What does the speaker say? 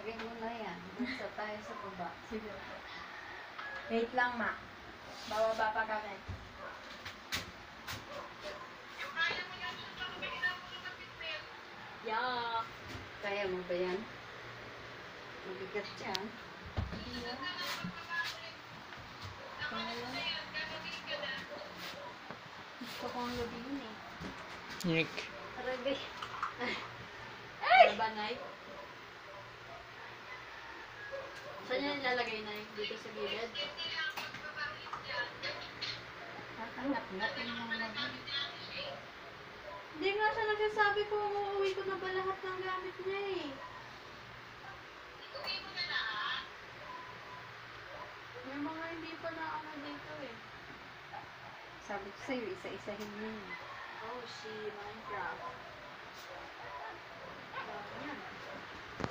Lagay mo na yan. Basta tayo sa baba. Sige. Wait lang, ma. Bababa pa kami. Yeah. Kaya mo ba yan? Mabigat yan. Gusto ko ang gabi yun eh. Nick. Aragay. Ano ba, Nay? Saan niya nilalagay, Nay? Dito sa gilid? Nakanap-napin mo na. Hindi nga siya nagsasabi ko, uuwi ko na ba lahat ng gamit niya eh. May mga hindi pa na ano dito eh. Sabi ko sa'yo, isa-isahin mo. Oh, si Minecraft.